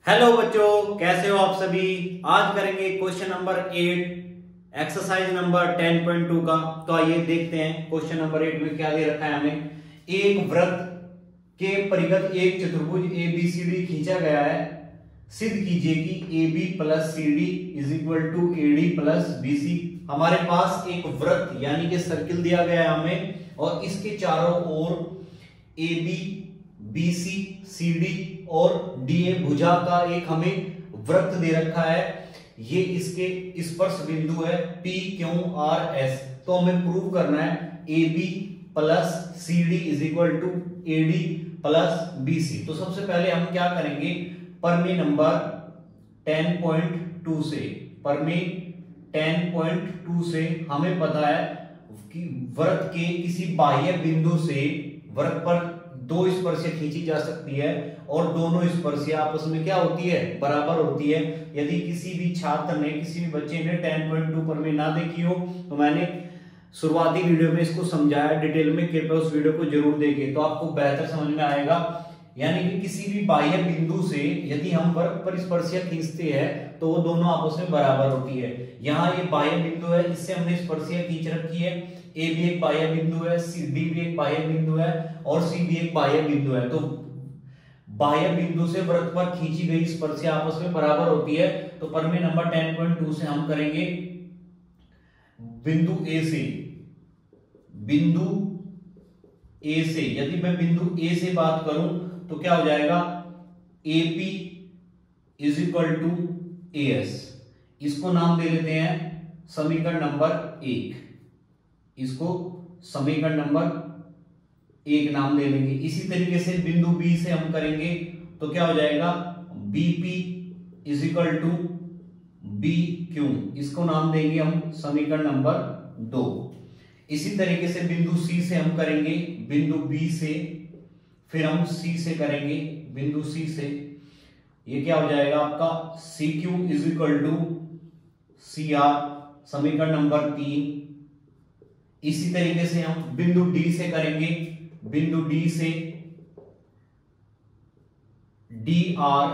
Hello बच्चों, कैसे हो आप सभी। आज करेंगे क्वेश्चन नंबर 8 एक्सरसाइज नंबर 10.2 का। तो आइए देखते हैं क्वेश्चन नंबर 8 में क्या दे रखा है हमें। एक वृत्त के परिगत एक चतुर्भुज ABCD खींचा गया है। सिद्ध कीजिए कि AB plus CD is equal to AD plus BC। हमारे पास एक वृत्त यानी कि सर्किल दिया गया है हमें, और इसके चारों ओर AB BC CD और DA भुजा का एक हमें वृत्त दे रखा है। ये इसके स्पर्श बिंदु है PQRS। तो हमें प्रूव करना है AB plus CD is equal to AD plus BC। तो सबसे पहले हम क्या करेंगे, प्रमेय नंबर 10.2 से, प्रमेय 10.2 से हमें पता है कि वृत्त के किसी बाह्य बिंदु से वृत्त पर दो स्पर्शियां खींची जा सकती है, और दोनों स्पर्शियां आपस में क्या होती है, बराबर होती है। यदि किसी भी छात्र ने, किसी भी बच्चे ने 10.2 प्रमेय ना देखी हो तो मैंने शुरुआती वीडियो में इसको समझाया डिटेल में, कृपया उस वीडियो को जरूर देखें तो आपको बेहतर समझ में आएगा। यानी कि किसी भी बाह्य बिंदु से यदि हम वृत्त पर स्पर्शियां खींचते हैं तो वो दोनों आपस में बराबर होती है। यहाँ ये बाह्य बिंदु है, इससे हमने स्पर्शियां खींच रखी है। ए भी एक बाह्य बिंदु है, डी भी एक बाह्य बिंदु है, और सी भी एक बाह्य बिंदु है। तो बाह्य बिंदु से वृत्त पर खींची गई स्पर्शियां आपस में बराबर होती है। तो प्रमेय नंबर 10.2 से हम करेंगे बिंदु ए से, बिंदु ए से यदि मैं बिंदु ए से बात करूं तो क्या हो जाएगा, AP is equal to AS। इसको नाम दे लेते हैं समीकरण नंबर 1। इसको समीकरण नंबर 1 नाम दे लेंगे। इसी तरीके से बिंदु B से हम करेंगे तो क्या हो जाएगा, BP is equal to BQ। इसको नाम देंगे हम समीकरण नंबर 2। इसी तरीके से बिंदु C से हम करेंगे, बिंदु B से, फिर हम C से करेंगे, बिंदु C से ये क्या हो जाएगा आपका CQ is equal to CR, समीकरण नंबर 3। इसी तरीके से हम बिंदु D से करेंगे, बिंदु D से DR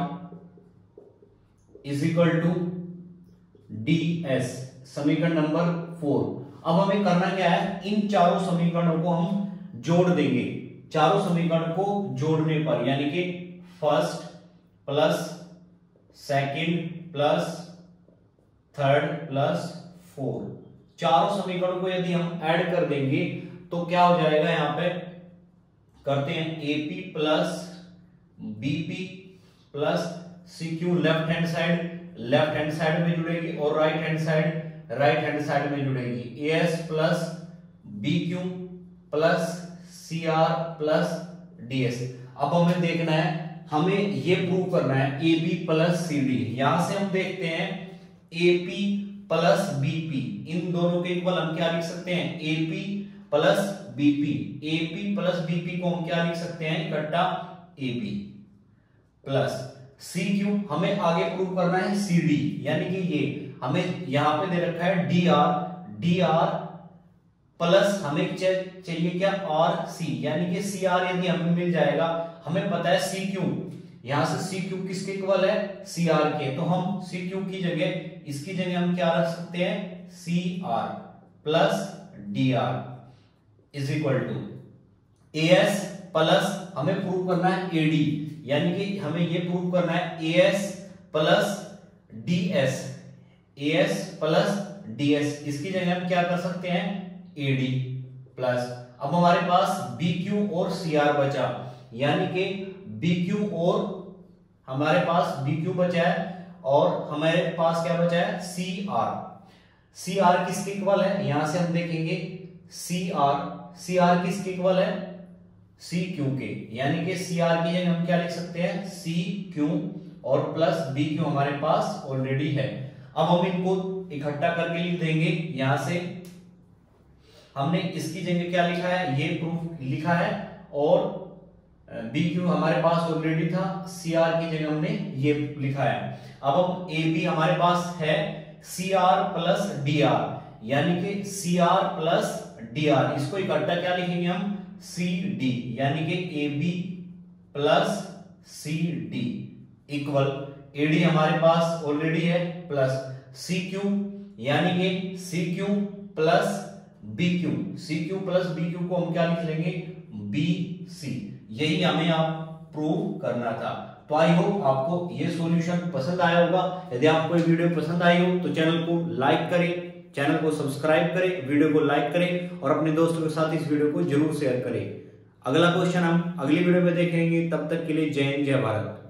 is equal to DS, समीकरण नंबर 4। अब हमें करना क्या है, इन चारों समीकरणों को हम जोड़ देंगे। चारों समीकरण को जोड़ने पर यानी कि first plus second plus third plus fourth, चारों समीकरणों को यदि हम ऐड कर देंगे तो क्या हो जाएगा, यहां पे करते हैं AP plus BP plus CQ। Left hand side में जुड़ेगी और राइट हैंड साइड में जुड़ेगी। AS plus BQ plus CR plus DS। अब हमें देखना है, हमें ये प्रूव करना है AB प्लस CD। यहां से हम देखते हैं AP प्लस BP, इन दोनों के इक्वल हम क्या लिख सकते हैं, AP plus BP। AP plus BP को हम क्या लिख सकते हैं, इकट्ठा AB प्लस CQ। हमें आगे प्रूव करना है CD, यानी कि ये हमें यहां पे दे रखा है DR प्लस हमें चाहिए क्या, RC, यानी कि CR यदि हमें मिल जाएगा। हमें पता है CQ, यहां से CQ किसके इक्वल है, CR के। तो हम CQ की जगह, इसकी जगह हम क्या रख सकते हैं, CR plus DR is equal to AS plus हमें प्रूव करना है AD, यानी कि हमें ये प्रूव करना है AS plus DS, AS plus DS। इसकी जगह हम क्या कर सकते हैं, AD प्लस। अब हमारे पास BQ और CR बचा, यानी कि BQ और हमारे पास BQ बचा है, और हमारे पास क्या बचा है, CR किसके इक्वल है, यहां से हम देखेंगे CR किसके इक्वल है, CQ के। यानी कि CR की जगह हम क्या लिख सकते हैं, CQ और प्लस BQ हमारे पास ऑलरेडी है। अब हम इनको इकट्ठा करके लिख देंगे। यहां से हमने इसकी जगह क्या लिखा है, ये प्रूफ लिखा है, और BQ हमारे पास ऑलरेडी था, CR की जगह हमने ये लिखा है। अब हम AB हमारे पास है CR प्लस DR, यानी कि CR प्लस DR, इसको इकट्ठा क्या लिखेंगे हम, CD, यानी कि AB plus CD equal AD हमारे पास ऑलरेडी है प्लस CQ, यानी कि CQ plus BQ, CQ plus BQ को हम क्या लिख लेंगे BC। यही हमें आप प्रूव करना था। तो आई होप आपको ये सॉल्यूशन पसंद आया होगा। यदि आपको ये वीडियो पसंद आई हो तो चैनल को लाइक करें, चैनल को सब्सक्राइब करें, वीडियो को लाइक करें और अपने दोस्तों के साथ इस वीडियो को जरूर शेयर करें। अगला क्वेश्चन हम अगली वीडियो में देखेंगे। तब तक के लिए जय हिंद, जय भारत।